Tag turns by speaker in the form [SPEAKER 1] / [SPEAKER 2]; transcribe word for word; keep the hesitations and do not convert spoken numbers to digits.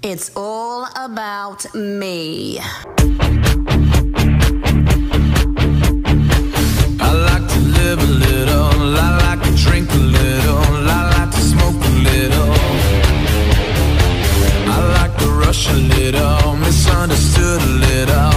[SPEAKER 1] It's all about me.
[SPEAKER 2] I like to live a little, I like to drink a little, I like to smoke a little, I like to rush a little, misunderstood a little.